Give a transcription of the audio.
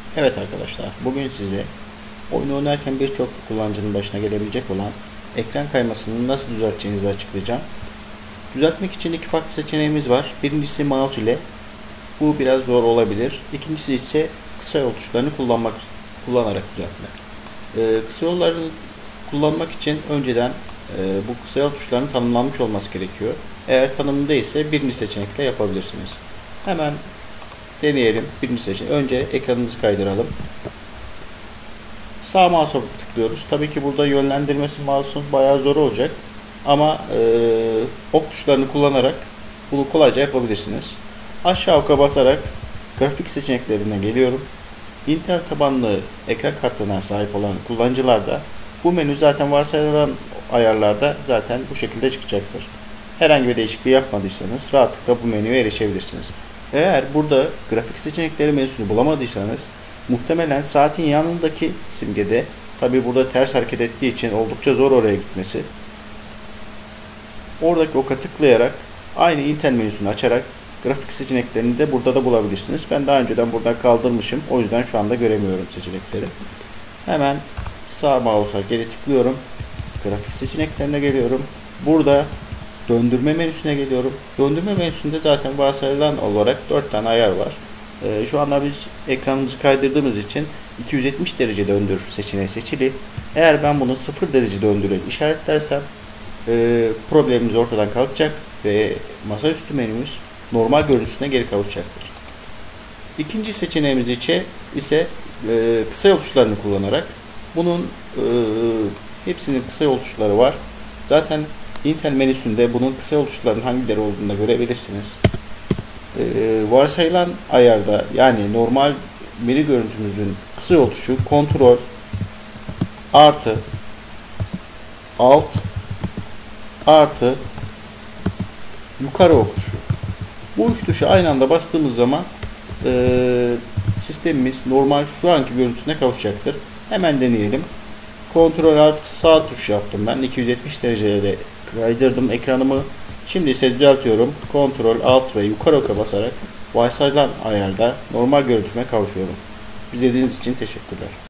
Evet arkadaşlar, bugün size oyun oynarken birçok kullanıcının başına gelebilecek olan ekran kaymasını nasıl düzelteceğinizi açıklayacağım. Düzeltmek için iki farklı seçeneğimiz var. Birincisi mouse ile. Bu biraz zor olabilir. İkincisi ise kısa yol tuşlarını kullanarak düzeltmek. Kısa yolları kullanmak için önceden bu kısa yol tuşlarının tanımlanmış olması gerekiyor. Eğer tanımlı değilse birinci seçenekle yapabilirsiniz. Hemen deneyelim. Birinci seçenek. Önce ekranımızı kaydıralım. Sağ mouse'a tıklıyoruz. Tabii ki burada yönlendirmesi mouse'un bayağı zor olacak. Ama ok tuşlarını kullanarak bunu kolayca yapabilirsiniz. Aşağı oka basarak grafik seçeneklerine geliyorum. Intel tabanlı ekran kartına sahip olan kullanıcılarda bu menü zaten varsayılan ayarlarda zaten bu şekilde çıkacaktır. Herhangi bir değişikliği yapmadıysanız rahatlıkla bu menüye erişebilirsiniz. Eğer burada grafik seçenekleri menüsünü bulamadıysanız muhtemelen saatin yanındaki simgede, tabi burada ters hareket ettiği için oldukça zor oraya gitmesi, oradaki oka tıklayarak aynı Intel menüsünü açarak grafik seçeneklerini de burada da bulabilirsiniz. Ben daha önceden buradan kaldırmışım. O yüzden şu anda göremiyorum seçenekleri. Hemen sağ mouse'a geri tıklıyorum. Grafik seçeneklerine geliyorum. Burada döndürme menüsüne geliyorum. Döndürme menüsünde zaten varsayılan olarak 4 tane ayar var. Şu anda biz ekranımızı kaydırdığımız için 270 derece döndür seçeneği seçili. Eğer ben bunu 0 derece döndürüp işaretlersem problemimiz ortadan kalkacak ve masaüstü menümüz normal görüntüsüne geri kavuşacaktır. İkinci seçeneğimiz ise kısa yol tuşlarını kullanarak bunun hepsinin kısa yol tuşları var. Zaten Intel menüsünde bunun kısa yol tuşlarının hangileri olduğunu da görebilirsiniz. Varsayılan ayarda, yani normal menü görüntümüzün kısa yol tuşu Ctrl artı Alt artı yukarı ok tuşu. Bu üç tuşu aynı anda bastığımız zaman sistemimiz normal şu anki görüntüsüne kavuşacaktır. Hemen deneyelim. Ctrl Alt sağ tuş yaptım ben. 270 derecede kaydırdım ekranımı. Şimdi ise düzeltiyorum. Ctrl Alt ve yukarı oka basarak varsayılan ayarda normal görüntüme kavuşuyorum. İzlediğiniz için teşekkürler.